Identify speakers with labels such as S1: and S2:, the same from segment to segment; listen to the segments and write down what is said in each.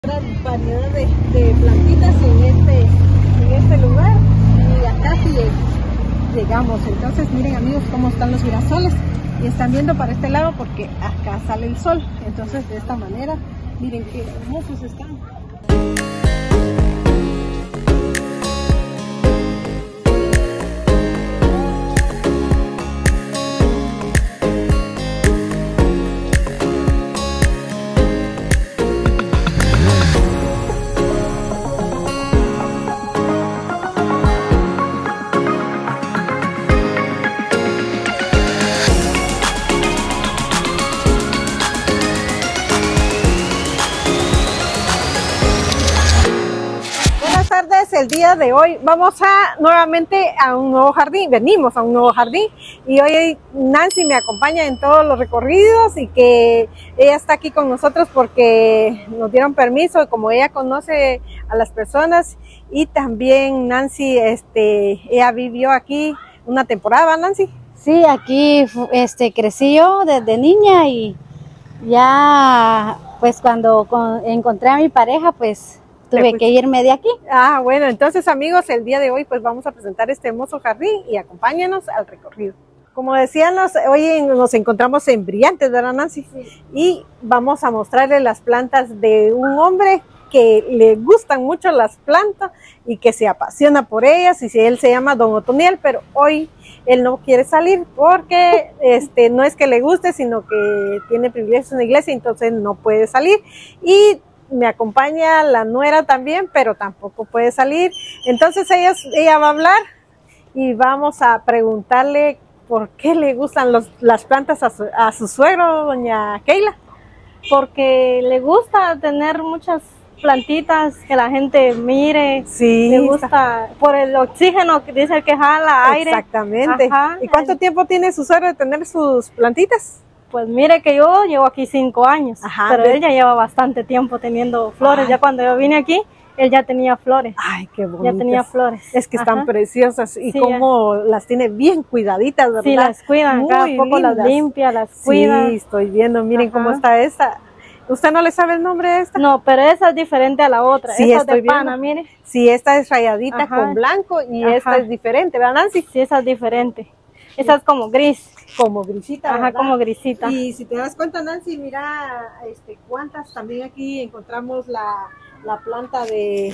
S1: Variedad de plantitas en este lugar, y acá sí llegamos. Entonces miren amigos cómo están los girasoles, y están viendo para este lado porque acá sale el sol. Entonces de esta manera miren qué hermosos están. El día de hoy vamos nuevamente a un nuevo jardín, venimos a un nuevo jardín, y hoy Nancy me acompaña en todos los recorridos, y que ella está aquí con nosotros porque nos dieron permiso, como ella conoce a las personas, y también Nancy, ella vivió aquí una temporada, Nancy.
S2: Sí, aquí crecí yo desde niña, y ya pues cuando encontré a mi pareja pues tuve que irme de aquí.
S1: Ah, bueno, entonces amigos, el día de hoy pues vamos a presentar este hermoso jardín, y acompáñanos al recorrido. Como decíamos, hoy nos encontramos en Brillantes, ¿verdad, Nancy? Sí. Y vamos a mostrarles las plantas de un hombre que le gustan mucho las plantas y que se apasiona por ellas, y él se llama Don Otoniel, pero hoy él no quiere salir porque no es que le guste, sino que tiene privilegios en la iglesia, entonces no puede salir. Y me acompaña la nuera también, pero tampoco puede salir. Entonces ella va a hablar, y vamos a preguntarle por qué le gustan las plantas a su suegro, doña Keila.
S2: Porque le gusta tener muchas plantitas, que la gente mire.
S1: Sí.
S2: Le gusta por el oxígeno que dice que jala aire.
S1: Exactamente. Ajá. ¿Y cuánto tiempo tiene su suegro de tener sus plantitas?
S2: Pues mire que yo llevo aquí 5 años,
S1: ajá,
S2: pero él ya lleva bastante tiempo teniendo flores. Ay. Ya cuando yo vine aquí, él ya tenía flores.
S1: Ay, qué bonito.
S2: Ya tenía flores.
S1: Es que están preciosas, y sí, cómo las tiene bien cuidaditas, ¿verdad?
S2: Sí, las cuidan, cada poco las limpia, las cuida.
S1: Sí, estoy viendo, miren cómo está esta. ¿Usted no le sabe el nombre de esta?
S2: No, pero esa es diferente a la otra.
S1: Sí,
S2: esa es de pana, mire.
S1: Sí, esta es rayadita con blanco, y esta es diferente, ¿verdad, Nancy?
S2: Sí, esa es diferente. Esa es como gris.
S1: Como grisita,
S2: ajá, ¿verdad? Como grisita.
S1: Y si te das cuenta, Nancy, mira cuántas. También aquí encontramos la planta de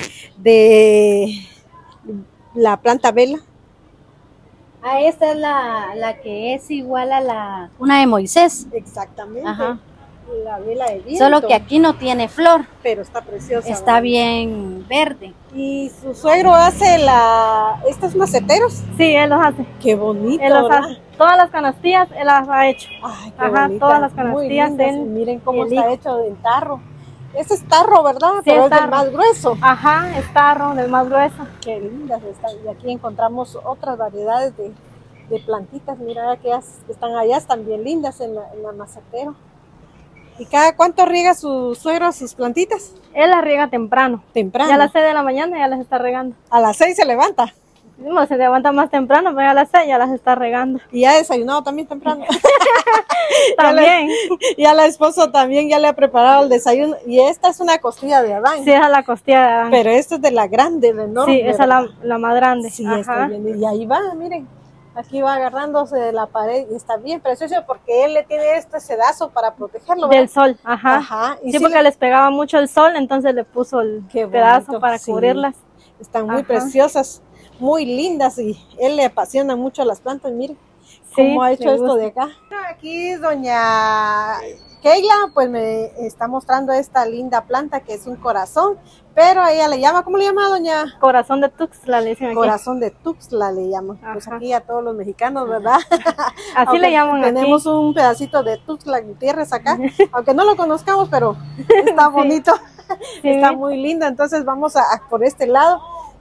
S1: la planta vela.
S2: Ah, esta es la que es igual a una de Moisés.
S1: Exactamente.
S2: Ajá.
S1: La vela de viento.
S2: Solo que aquí no tiene flor.
S1: Pero está preciosa.
S2: Está, ¿verdad?, bien verde.
S1: ¿Y su suegro hace estos maceteros?
S2: Sí, él los hace.
S1: Qué bonito,
S2: él los hace. Todas las canastillas él las ha hecho.
S1: Ay, qué bonita.
S2: Todas las canastillas él.
S1: Miren cómo está hecho en tarro. Este es tarro, ¿verdad? Sí, pero es del más grueso.
S2: Ajá, es tarro, del más grueso.
S1: Qué lindas están. Y aquí encontramos otras variedades de plantitas. Mira, aquellas que están allá están bien lindas en la macetero. ¿Y cada cuánto riega su suegro sus plantitas?
S2: Él las riega temprano.
S1: ¿Temprano?
S2: Ya a las 6 de la mañana ya las está regando.
S1: ¿A las 6 se levanta?
S2: No, se levanta más temprano, pero a las 6 ya las está regando.
S1: ¿Y ya ha desayunado también temprano?
S2: También.
S1: Ya la esposa también ya le ha preparado el desayuno. Y esta es una costilla de Adán.
S2: Sí, esa es la costilla de Adán.
S1: Pero esta es de la grande, de enorme.
S2: Sí, esa es la más grande.
S1: Sí, estoy viendo. Y ahí va, miren. Aquí va agarrándose de la pared, y está bien precioso porque él le tiene este sedazo para protegerlo, ¿verdad?
S2: Del sol, ajá.
S1: Y
S2: sí, porque les pegaba mucho el sol, entonces le puso el pedazo para cubrirlas.
S1: Están muy preciosas, muy lindas, y él le apasiona mucho las plantas. Miren cómo ha hecho esto de acá. Aquí doña Keila pues me está mostrando esta linda planta que es un corazón, pero ella le llama, ¿cómo le llama, doña?
S2: Corazón de Tuxtla le dicen aquí.
S1: Corazón de Tuxtla le llaman. Pues aquí a todos los mexicanos, ¿verdad?
S2: Así le llaman aquí.
S1: Tenemos un pedacito de Tuxtla Gutiérrez acá, aunque no lo conozcamos, pero está bonito. Sí. Está muy lindo. Entonces vamos por este lado.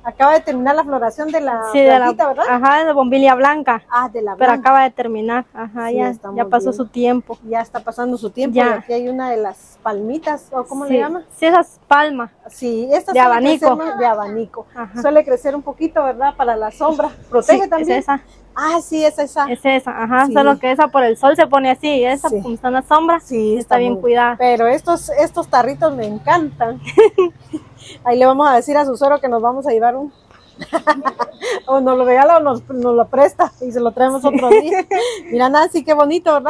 S1: Acaba de terminar la floración de la
S3: Sí,
S1: plantita, ¿verdad?
S3: Ajá, de bombilia blanca.
S1: Ah, de la
S3: Pero
S1: blanca.
S3: acaba de terminar. Ajá,
S1: Sí,
S3: ya
S1: estamos
S3: pasó
S1: bien.
S3: su tiempo.
S1: Ya está pasando su tiempo.
S3: Ya.
S1: Y aquí hay una de las palmitas, ¿o cómo le llama?
S3: Sí, esas palmas.
S1: Sí, esta
S3: De
S1: suele
S3: abanico.
S1: crecer más de abanico.
S3: Ajá.
S1: Suele crecer un poquito, ¿verdad? Para la sombra. ¿Protege
S3: Sí,
S1: también?
S3: es esa.
S1: Ah, sí, es esa.
S3: Es esa, ajá,
S1: Sí.
S3: solo que esa por el sol se pone así, esa
S1: Sí.
S3: como está en la sombra,
S1: Sí,
S3: está bien
S1: muy-
S3: cuidada.
S1: Pero estos tarritos me encantan. Ahí le vamos a decir a su suero que nos vamos a llevar un. O nos lo regala o nos lo presta y se lo traemos otro día. Mira, Nancy, qué bonito, ¿verdad?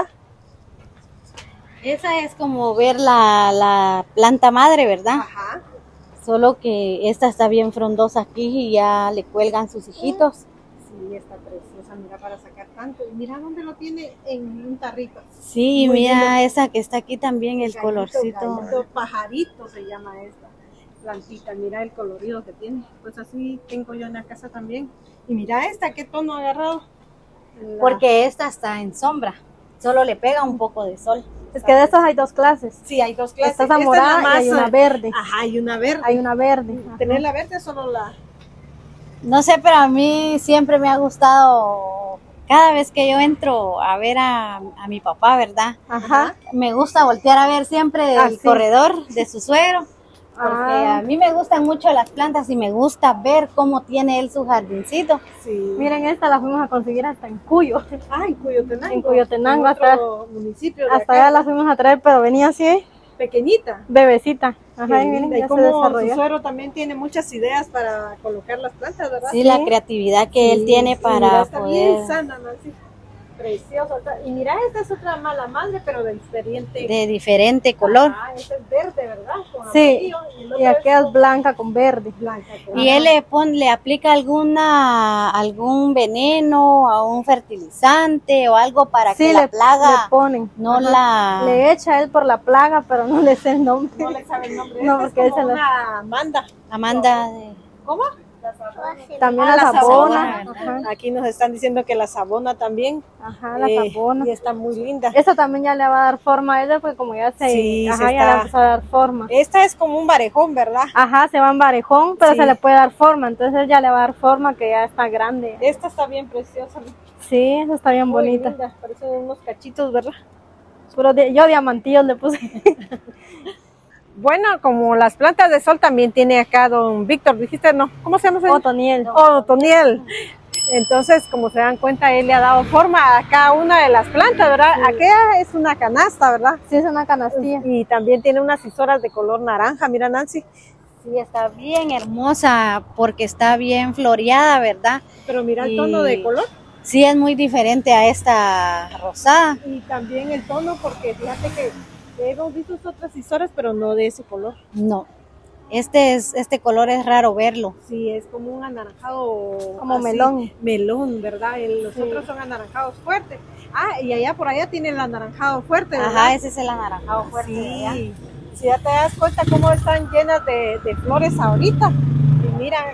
S2: Esa es como ver la planta madre, ¿verdad?
S1: Ajá.
S2: Solo que esta está bien frondosa aquí y ya le cuelgan sus hijitos.
S1: Sí, está preciosa, mira, para sacar tanto. Y mira dónde lo tiene en un tarrito.
S2: Sí,
S1: Muy
S2: mira
S1: lindo.
S2: esa que está aquí también, el
S1: Gallito,
S2: colorcito.
S1: gallito, pajarito se llama esta plantita. Mira el colorido que tiene. Pues así tengo yo en la casa también. Y mira esta, qué tono ha agarrado.
S2: Porque esta está en sombra, solo le pega un poco de sol.
S3: Es que de estas hay dos clases.
S1: Sí, hay dos clases.
S3: Esta es la
S1: Esta
S3: morada
S1: la
S3: y hay una verde.
S1: Ajá, hay una verde.
S3: Hay una verde. Ajá.
S1: Tener la verde solo la.
S2: No sé, pero a mí siempre me ha gustado, cada vez que yo entro a ver a mi papá, ¿verdad?
S3: Ajá.
S2: Me gusta voltear a ver siempre el
S3: sí.
S2: corredor de su suegro, porque
S3: Ah.
S2: a mí me gustan mucho las plantas y me gusta ver cómo tiene él su jardincito.
S1: Sí.
S3: Miren, esta la fuimos a conseguir hasta en Cuyo.
S1: Ah, en Cuyotenango.
S3: En Cuyotenango,
S1: En otro municipio de
S3: Hasta
S1: acá.
S3: allá la fuimos a traer, pero venía así,
S1: Pequeñita.
S3: bebecita. Ajá,
S1: Qué
S3: y miren,
S1: linda. Y
S3: ya se
S1: como su
S3: desarrolló.
S1: suero también tiene muchas ideas para colocar las plantas, ¿verdad?
S2: Sí, la creatividad que él tiene
S1: Sí,
S2: para
S1: mira, está
S2: poder
S1: bien sana, Nancy. Preciosa. Y mira, esta es otra mala madre, pero de diferente.
S2: de diferente color.
S1: Ah, esta es verde, ¿verdad? Con
S3: Sí,
S1: amarillo, el otro
S3: y aquí
S1: es
S3: es blanca con verde.
S1: blanca. con-
S2: Y él le aplica algún veneno, a un fertilizante o algo para
S3: Sí,
S2: que la
S3: le
S2: plaga
S3: ponen.
S2: no
S3: Ajá.
S2: la...
S3: Le echa él por la plaga, pero no le sé el nombre.
S1: No le sabe el nombre.
S3: No,
S1: Esta
S3: porque
S1: es
S3: él
S1: como
S3: se lo-
S1: una manda.
S2: Amanda...
S1: ¿Cómo?
S3: También
S1: Ah,
S3: la
S1: la
S3: sabona.
S2: sabona.
S3: Ajá,
S1: Aquí nos están diciendo que la sabona también.
S3: ajá, la
S1: eh,
S3: sabona.
S1: Y está muy linda.
S3: Esa también ya le va a dar forma a ella, porque como ya se,
S1: Sí,
S3: ajá,
S1: se
S3: ya le
S1: está-
S3: empezó a dar forma.
S1: Esta es como un varejón, ¿verdad?
S3: Ajá, se va en varejón, pero
S1: Sí.
S3: se le puede dar forma, entonces ya le va a dar forma que ya está grande.
S1: Esta está bien preciosa.
S3: Sí, esa está bien
S1: Muy
S3: bonita.
S1: linda. Parecen unos cachitos, ¿verdad?
S3: Yo diamantillos le puse.
S1: Bueno, como las plantas de sol también tiene acá don Víctor, dijiste, ¿no? ¿Cómo se llama? ese?
S3: Otoniel.
S1: Otoniel. Entonces, como se dan cuenta, él le ha dado forma a cada una de las plantas, ¿verdad? Aquella es una canasta, ¿verdad?
S3: Sí, es una canastilla.
S1: Y también tiene unas isoras de color naranja, mira Nancy.
S2: Sí, está bien hermosa porque está bien floreada, ¿verdad?
S1: Pero mira el
S2: Y-
S1: tono de color.
S2: Sí, es muy diferente a esta rosada.
S1: Y también el tono, porque fíjate que hemos visto otras isoras, pero no de ese color.
S2: No, este color es raro verlo.
S1: Sí, es como un anaranjado.
S3: Como
S1: así,
S3: melón.
S1: Melón, ¿verdad? Los
S3: Sí.
S1: otros son anaranjados fuertes. Ah, y allá por allá tiene el anaranjado fuerte, ¿verdad?
S2: Ajá, ese es el anaranjado fuerte. ¿verdad?
S1: Sí. Si ya te das cuenta cómo están llenas de flores ahorita. Y mira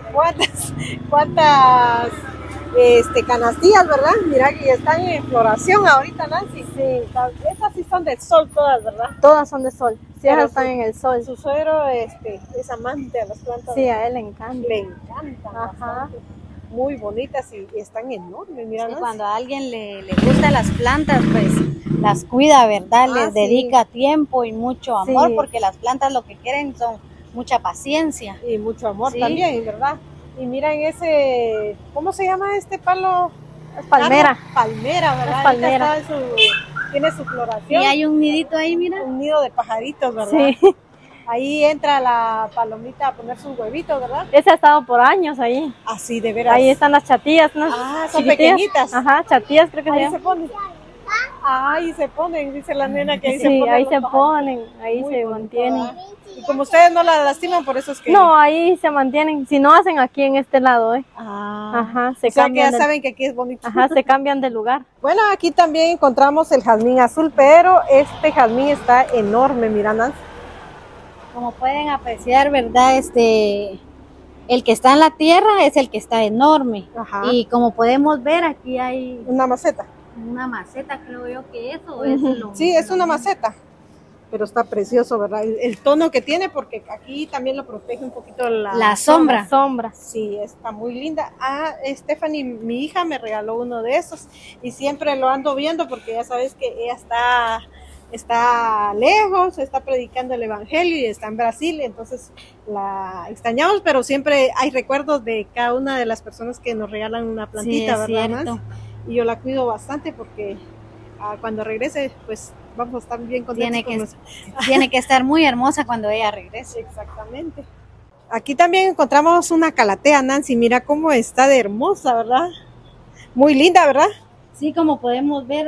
S1: cuántas canastillas, ¿verdad? Mira que están en floración ahorita, Nancy.
S3: Sí,
S1: Esas sí son del sol todas, ¿verdad?
S3: todas son de sol. Sí,
S1: Pero
S3: esas están
S1: su-
S3: en el sol.
S1: Su suegro es amante a las plantas.
S3: Sí, a él le encanta.
S1: Le encantan
S3: Ajá.
S1: bastante. Muy bonitas y están enormes, mira.
S2: Sí,
S1: Nancy.
S2: cuando a alguien le gustan las plantas, pues las cuida, ¿verdad?
S1: Ah,
S2: Les
S1: sí.
S2: dedica tiempo y mucho amor,
S3: Sí.
S2: porque las plantas lo que quieren son mucha paciencia.
S1: Y mucho amor
S2: Sí.
S1: también, ¿verdad? Y miren ese, ¿cómo se llama este palo?
S3: Es palmera.
S1: Árbol, palmera, ¿verdad?
S3: Es palmera.
S1: Ahorita tiene su
S2: Y
S1: floración.
S2: hay un nidito ahí, mira.
S1: Un nido de pajaritos, ¿verdad?
S3: Sí,
S1: Ahí entra la palomita a poner sus huevitos, ¿verdad?
S3: ese ha estado por años ahí.
S1: Así, de veras.
S3: Ahí están las chatillas, ¿no?
S1: Ah, son
S3: Chiquitillas.
S1: pequeñitas.
S3: Ajá, chatillas creo que se
S1: Ahí
S3: llaman.
S1: se ponen. Ahí se ponen, dice la nena que ahí se
S3: Sí,
S1: ponen.
S3: ahí
S1: los
S3: se
S1: pajaritos.
S3: ponen, ahí
S1: Muy
S3: se
S1: bonito,
S3: mantienen.
S1: ¿verdad? Y como ustedes no la lastiman, por eso es que...
S3: No, ahí se mantienen. Si no hacen aquí en este lado,
S1: Ah.
S3: Ajá, se
S1: O sea que
S3: cambian.
S1: ya saben que aquí es bonito.
S3: Ajá, se cambian de lugar.
S1: Bueno, aquí también encontramos el jazmín azul, pero este jazmín está enorme, mira, Nancy.
S2: Como pueden apreciar, ¿verdad? El que está en la tierra es el que está enorme.
S1: Ajá.
S2: Y como podemos ver, aquí hay
S1: Una maceta.
S2: una maceta, creo yo que eso es
S3: Ujú.
S2: lo
S1: Sí, es una maceta. pero está precioso, ¿verdad? El tono que tiene, porque aquí también lo protege un poquito
S2: La sombra.
S1: Sí, está muy linda. Ah, Stephanie, mi hija me regaló uno de esos y siempre lo ando viendo porque ya sabes que ella está lejos, está predicando el evangelio y está en Brasil, entonces la extrañamos, pero siempre hay recuerdos de cada una de las personas que nos regalan una plantita,
S2: sí,
S1: ¿verdad?
S2: cierto.
S1: Y yo la cuido bastante porque cuando regrese, pues vamos a estar bien contentos.
S2: Tiene que estar muy hermosa cuando ella regrese.
S1: Exactamente. Aquí también encontramos una calatea, Nancy, mira cómo está de hermosa, ¿verdad? Muy linda, ¿verdad?
S2: Sí, como podemos ver,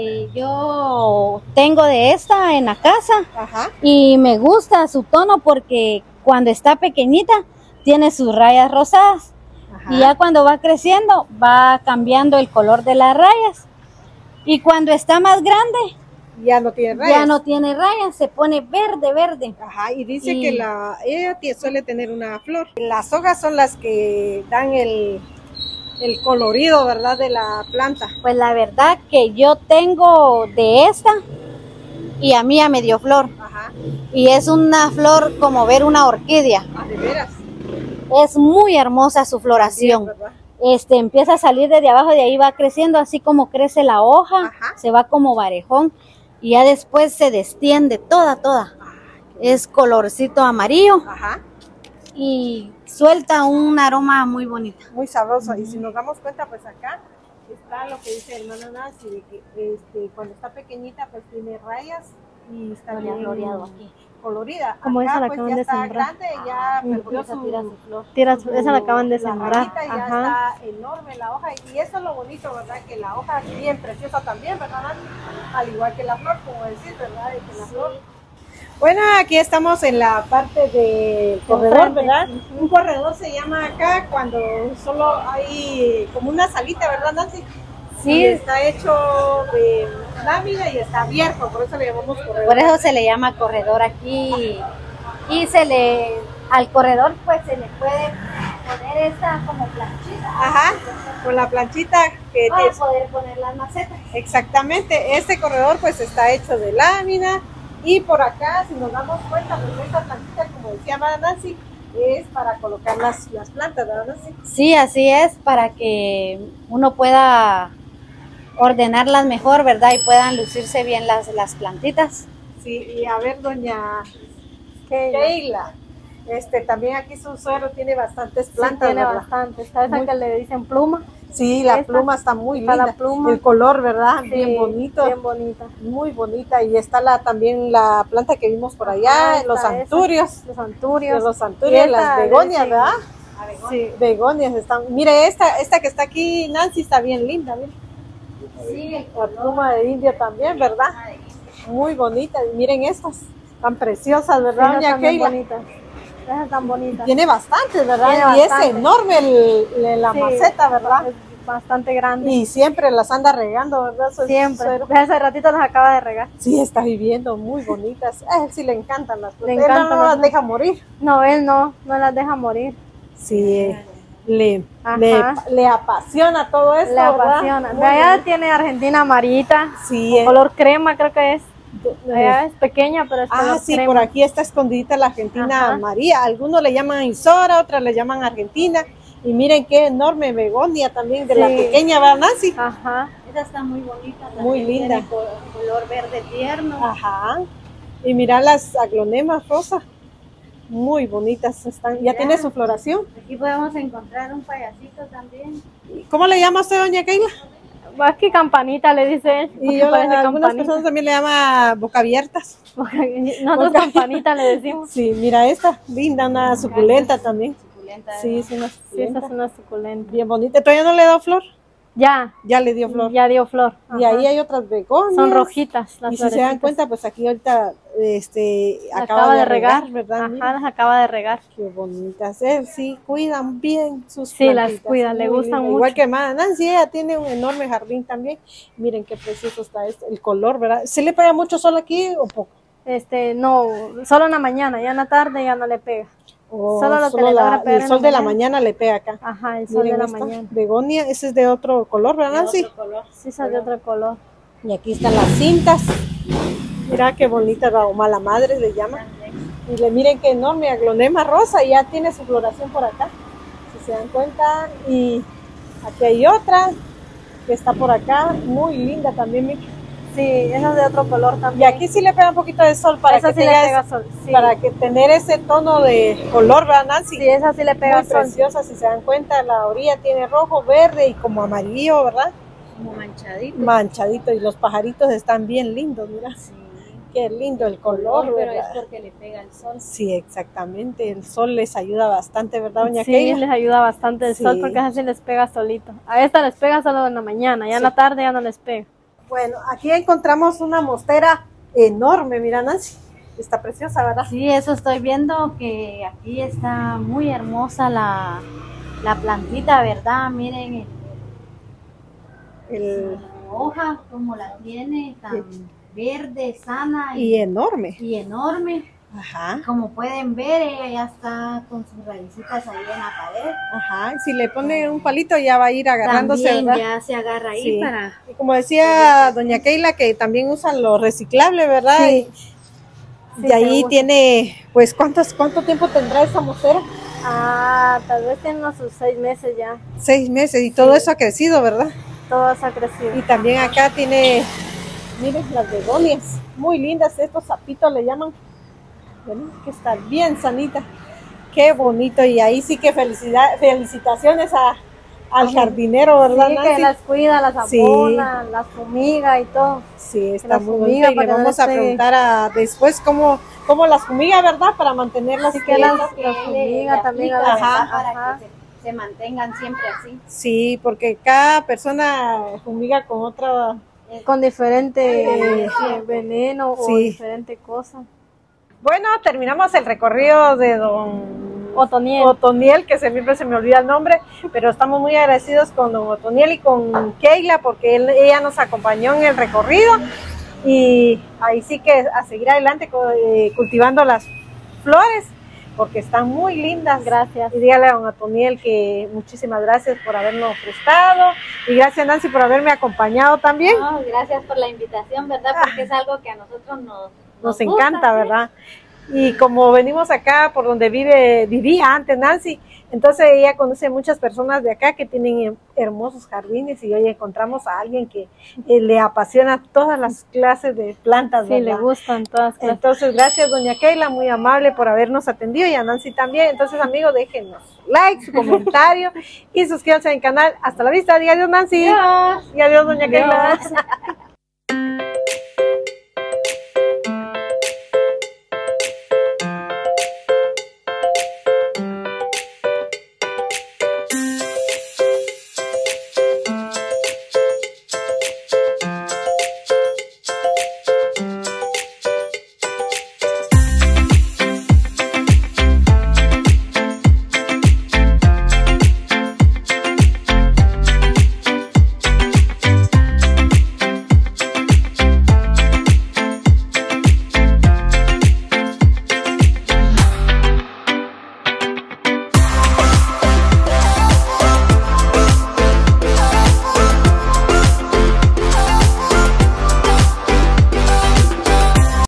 S2: yo tengo de esta en la casa.
S1: Ajá.
S2: Y me gusta su tono porque cuando está pequeñita tiene sus rayas rosadas. Ajá. Y ya cuando va creciendo va cambiando el color de las rayas. Y cuando está más grande
S1: ya no tiene rayas.
S2: Ya no tiene rayas, se pone verde.
S1: Ajá, y dice que ella suele tener una flor. Las hojas son las que dan el colorido, ¿verdad? De la planta.
S2: Pues la verdad que yo tengo de esta y a mí ya me dio flor.
S1: Ajá.
S2: Y es una flor como ver una orquídea.
S1: Ah, ¿de veras?
S2: Es muy hermosa su floración. Bien, empieza a salir desde abajo, de ahí va creciendo, así como crece la hoja.
S1: Ajá.
S2: Se va como varejón y ya después se destiende toda. Es colorcito amarillo.
S1: Ajá.
S2: Y suelta un aroma muy bonito.
S1: Muy sabroso. Y si nos damos cuenta, pues acá está lo que dice el hermano Nancy, de que cuando está pequeñita, pues tiene rayas y está bien
S2: floreado aquí.
S1: Colorida.
S3: Como
S1: acá,
S3: esa la
S1: pues,
S3: acaban
S1: ya
S3: de
S1: está
S3: sembrar.
S1: Grande, ya perdió su
S2: flor.
S3: Esa la acaban de sembrar.
S1: La ya está enorme la hoja. Y eso es lo bonito, ¿verdad? Que la hoja es bien preciosa también, ¿verdad, Nancy? Al igual que la flor, como decir, ¿verdad? De que la flor. Bueno, aquí estamos en la parte del corredor, ¿verdad? Un corredor se llama acá cuando solo hay como una salita, ¿verdad, Nancy?
S2: Sí.
S1: Y está hecho de lámina y está abierto, por eso le llamamos corredor.
S2: Por eso se le llama corredor aquí. Y al corredor pues se le puede poner esta como planchita.
S1: Ajá, con la planchita que
S2: para poder poner las macetas.
S1: Exactamente, este corredor pues está hecho de lámina. Y por acá, si nos damos cuenta, pues esta plantita, como decía Nancy, es para colocar las plantas, ¿verdad, Nancy?
S2: Sí, así es, para que uno pueda ordenarlas mejor, ¿verdad? Y puedan lucirse bien las plantitas.
S1: Sí, y a ver, doña Keila, también aquí su suegro tiene bastantes plantas,
S3: sí, tiene
S1: ¿verdad?
S3: bastantes. Está esa que le dicen pluma.
S1: Sí, la pluma está muy linda.
S3: La pluma.
S1: El color, ¿verdad?
S3: Sí,
S1: bien bonito.
S3: Bien bonita.
S1: Muy bonita. Y está también la planta que vimos por allá, los anturios.
S3: Los anturios.
S1: Los anturios, las begonias, ¿verdad?
S3: Sí.
S1: Begonias están. Mire, esta que está aquí, Nancy, está bien linda, mire.
S2: Sí,
S1: la pluma de India también, ¿verdad? Muy bonita. Y miren estas, tan preciosas, ¿verdad, doña Keila?
S3: Bonitas. Esas tan bonitas.
S1: Tiene bastantes, ¿verdad?
S3: Tiene
S1: y
S3: bastante.
S1: es enorme la maceta, ¿verdad?
S3: Es bastante grande.
S1: Y siempre las anda regando, ¿verdad?
S3: Siempre. Hace ratito las acaba de regar.
S1: Sí, está viviendo muy bonitas. A él sí le encantan las plantas.
S3: Le encantan,
S1: él no las deja morir.
S3: No, él no las deja morir.
S1: Sí, le apasiona todo eso.
S3: Le apasiona. De allá tiene Argentina amarillita,
S1: sí,
S3: color crema creo que es. Allá es pequeña, pero es color
S1: sí,
S3: crema.
S1: por aquí está escondidita la Argentina María. Algunos le llaman Isora, otras le llaman Argentina. Y miren qué enorme begonia también de la pequeña, ¿verdad, Nancy?
S2: Ajá. Esa está muy bonita.
S1: Muy linda.
S2: Tiene color verde tierno.
S1: Ajá. Y mira las aglonemas rosa. Muy bonitas están. Ya tiene su floración.
S2: Aquí podemos encontrar un payasito también.
S1: ¿Cómo le llama usted, doña Keila?
S3: Aquí campanita le dice él.
S1: Y algunas personas también le llaman boca abiertas.
S3: Nosotros campanita le decimos.
S1: Sí, mira esta, linda, una suculenta también. Sí, es una suculenta.
S3: Sí, esa es una suculenta.
S1: Bien bonita. ¿Todavía no le da flor?
S3: Ya
S1: le dio flor.
S3: Ya dio flor.
S1: Y ahí hay otras begonias.
S3: Son rojitas las
S1: y si se dan cuenta, pues aquí ahorita
S3: acaba de regar,
S1: ¿verdad?
S3: Ajá, las acaba de regar.
S1: Qué bonitas. Sí, cuidan bien sus
S3: plantitas.
S1: Sí,
S3: las cuidan, le gustan mucho.
S1: Igual que Nancy, ella tiene un enorme jardín también. Miren qué precioso está el color, ¿verdad? ¿Se le pega mucho sol aquí o poco?
S3: No, solo en la mañana, ya en la tarde ya no le pega.
S1: Solo el sol de la mañana le pega acá.
S3: Ajá, el sol de la mañana.
S1: Begonia, ese es de otro color, ¿verdad, Nancy?
S2: Otro color.
S3: Sí, es de otro color.
S1: Y aquí están las cintas. Mira qué bonita la mala madre le llama. Y le miren qué enorme aglonema rosa y ya tiene su floración por acá. Si se dan cuenta. Y aquí hay otra que está por acá, muy linda también, Miki.
S3: Sí, esa es de otro color
S1: Y
S3: también.
S1: aquí sí le pega un poquito de sol para
S3: esa
S1: que
S3: sí le
S1: tenga
S3: pega sol. Sí.
S1: para que tener ese tono de color, ¿verdad, Nancy?
S3: Sí, esa sí le pega
S1: Muy
S3: sol.
S1: preciosa, si se dan cuenta, la orilla tiene rojo, verde y como amarillo, ¿verdad?
S2: Como manchadito.
S1: Manchadito, y los pajaritos están bien lindos, mira.
S2: Sí.
S1: Qué lindo el color,
S2: Pero
S1: ¿verdad?
S2: es porque le pega el sol.
S1: Sí, exactamente, el sol les ayuda bastante, ¿verdad, doña
S3: Sí,
S1: Keila?
S3: les ayuda bastante el sol
S1: Sí.
S3: porque así les pega solito. A esta les pega solo en la mañana, ya en la tarde ya no les pega.
S1: Bueno, aquí encontramos una mostera enorme, mira, Nancy, está preciosa, ¿verdad?
S2: Sí, eso estoy viendo, que aquí está muy hermosa la plantita, ¿verdad? Miren la hoja, como la tiene, tan verde, sana
S1: Y enorme.
S2: y enorme.
S1: Ajá,
S2: Como pueden ver, ella ya está con sus raícitas ahí en la pared.
S1: ajá, si le pone un palito ya va a ir agarrándose,
S2: También
S1: ¿verdad?
S2: ya se agarra ahí
S1: Sí.
S2: para...
S1: Y como decía doña Keila, que también usan lo reciclable, ¿verdad?
S3: Sí.
S1: Y
S3: Sí,
S1: ahí
S3: se usa.
S1: tiene, pues, ¿cuánto tiempo tendrá esta mostera?
S3: Ah, tal vez tienen unos 6 meses ya.
S1: 6 meses y todo eso ha crecido, ¿verdad?
S3: Todo se ha crecido.
S1: Y también acá tiene, miren, las begonias, muy lindas, estos sapitos le llaman. Bueno, que está bien sanita. Qué bonito. Y ahí sí que felicitaciones al jardinero, ¿verdad,
S3: Sí,
S1: Nancy?
S3: que las cuida, las
S1: Sí.
S3: abona, las fumiga y todo.
S1: Sí, está
S3: las
S1: muy
S3: fumiga
S1: bonita y le
S3: para que no
S1: vamos a
S3: esté-
S1: preguntar después cómo las fumiga, ¿verdad? Para mantenerlas
S3: Sí, que las
S2: le
S3: fumiga también
S2: aplica,
S3: a
S2: ¿verdad?
S1: Ajá.
S2: Para
S3: Ajá.
S2: que se mantengan siempre así.
S1: Sí, porque cada persona fumiga con otra.
S3: Con diferente
S1: Sí.
S3: veneno o
S1: Sí.
S3: diferente cosa.
S1: Bueno, terminamos el recorrido de don
S3: Otoniel.
S1: Otoniel, que siempre se me olvida el nombre, pero estamos muy agradecidos con don Otoniel y con Keila porque ella nos acompañó en el recorrido y ahí sí que a seguir adelante cultivando las flores porque están muy lindas.
S3: Gracias.
S1: Y dígale a don Otoniel que muchísimas gracias por habernos prestado y gracias, Nancy, por haberme acompañado también.
S2: No, gracias por la invitación, ¿verdad? Porque es algo que a nosotros
S1: Nos
S2: gusta,
S1: encanta,
S2: ¿sí?
S1: ¿verdad? Y como venimos acá por donde vivía antes Nancy, entonces ella conoce muchas personas de acá que tienen hermosos jardines y hoy encontramos a alguien que le apasiona todas las clases de plantas,
S3: Sí,
S1: ¿verdad?
S3: le gustan todas clases.
S1: Entonces, gracias doña Keila, muy amable por habernos atendido y a Nancy también. Entonces, amigos, déjenos like, su comentario y suscríbanse al canal. Hasta la vista, y adiós Nancy.
S2: Adiós.
S1: Y adiós doña Keila.
S3: Adiós.